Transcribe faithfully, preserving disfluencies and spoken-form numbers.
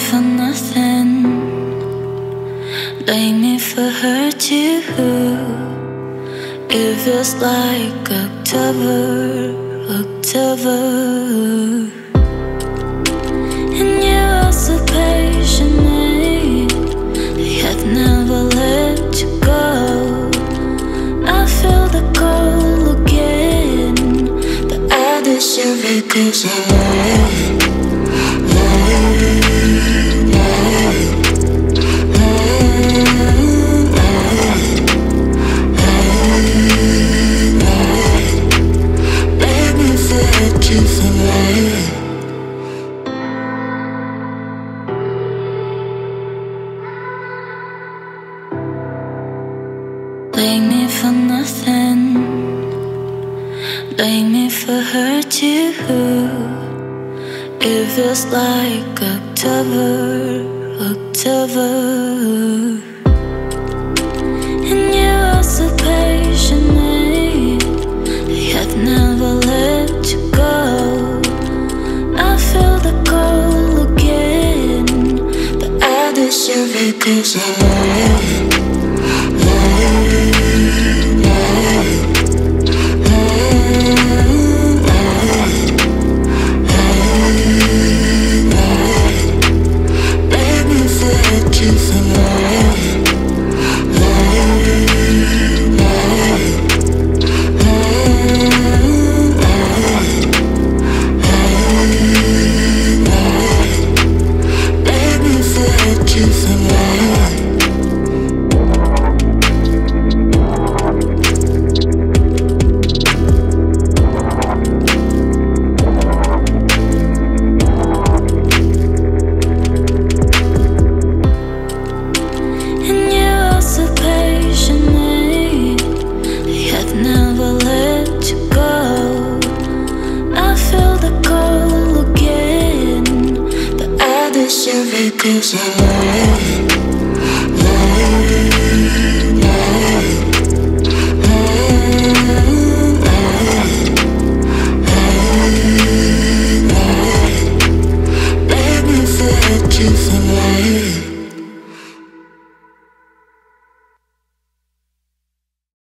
for nothing, blame me for hurt you. It feels like October, October. And you are so patient, yet never let you go. I feel the call again, but I deserve it 'cause I love you. Blame me for nothing, blame me for hurt you. It feels like October, October. And you are so patient, yet never let you go. I feel the call again, but I deserve it 'cause I love you. Never let you go. I feel the call again, but I deserve it 'cause I love you.